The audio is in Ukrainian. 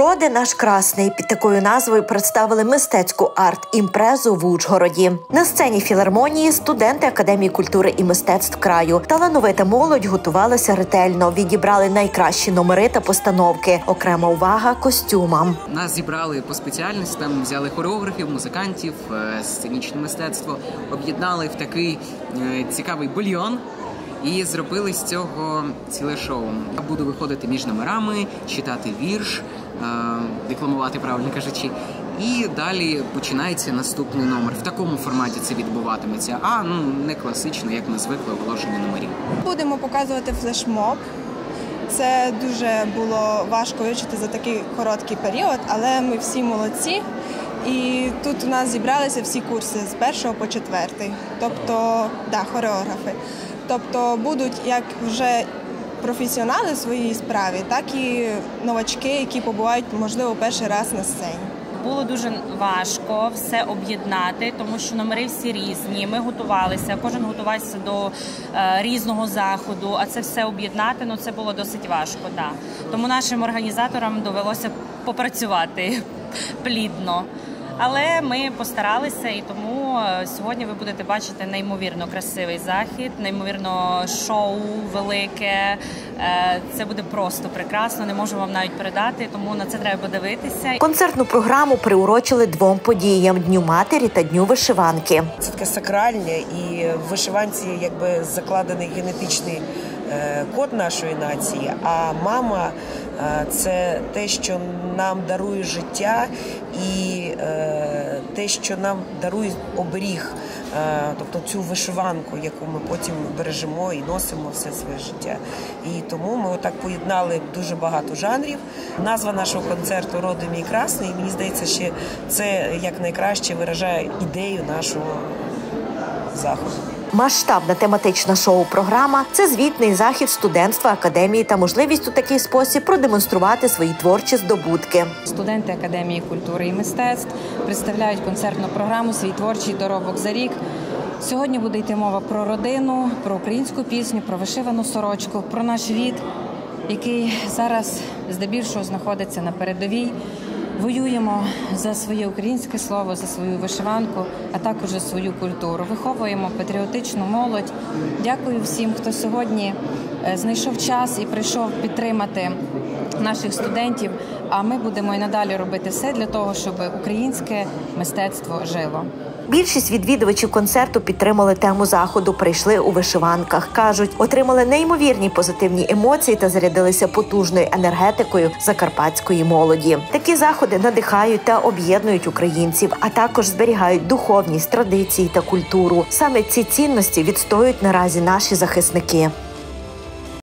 Роди наш красний під такою назвою представили мистецьку арт-імпрезу в Ужгороді. На сцені філармонії студенти Академії культури і мистецтв краю. Талановита молодь готувалася ретельно, відібрали найкращі номери та постановки. Окрема увага костюмам. Нас зібрали по спеціальностям, взяли хореографів, музикантів, сценічне мистецтво, об'єднали в такий цікавий бульйон. І зробили з цього ціле шоу. Я буду виходити між номерами, читати вірш, декламувати, правильно кажучи. І далі починається наступний номер. В такому форматі це відбуватиметься, не класично, як ми звикли, оголошення номерів. Будемо показувати флешмоб. Це дуже було важко вивчити за такий короткий період, але ми всі молодці. І тут у нас зібралися всі курси з 1 по 4, тобто, хореографи. Тобто будуть як вже професіонали в своїй справі, так і новачки, які побувають, можливо, перший раз на сцені. Було дуже важко все об'єднати, тому що номери всі різні, ми готувалися, кожен готувався до різного заходу, а це все об'єднати, це було досить важко. Да. Тому нашим організаторам довелося попрацювати плідно. Але ми постаралися, і тому сьогодні ви будете бачити неймовірно красивий захід, неймовірно шоу велике. Це буде просто прекрасно, не можу вам навіть передати, тому на це треба подивитися. Концертну програму приурочили двом подіям – Дню матері та Дню вишиванки. Це таке сакральне, і в вишиванці закладений генетичний код нашої нації, а мама – це те, що нам дарує життя і те, що нам дарує оберіг, тобто цю вишиванку, яку ми потім бережемо і носимо все своє життя. І тому ми отак поєднали дуже багато жанрів. Назва нашого концерту «Роди мій красний», і мені здається, що це якнайкраще виражає ідею нашого заходу. Масштабна тематична шоу-програма – це звітний захід студентства Академії та можливість у такий спосіб продемонструвати свої творчі здобутки. Студенти Академії культури і мистецтв представляють концертну програму «Свій творчий доробок за рік». Сьогодні буде йти мова про родину, про українську пісню, про вишивану сорочку, про наш рід, який зараз здебільшого знаходиться на передовій. Воюємо за своє українське слово, за свою вишиванку, а також за свою культуру. Виховуємо патріотичну молодь. Дякую всім, хто сьогодні знайшов час і прийшов підтримати наших студентів. А ми будемо і надалі робити все для того, щоб українське мистецтво жило. Більшість відвідувачів концерту підтримали тему заходу, прийшли у вишиванках. Кажуть, отримали неймовірні позитивні емоції та зарядилися потужною енергетикою закарпатської молоді. Такі заходи надихають та об'єднують українців, а також зберігають духовність, традиції та культуру. Саме ці цінності відстоюють наразі наші захисники.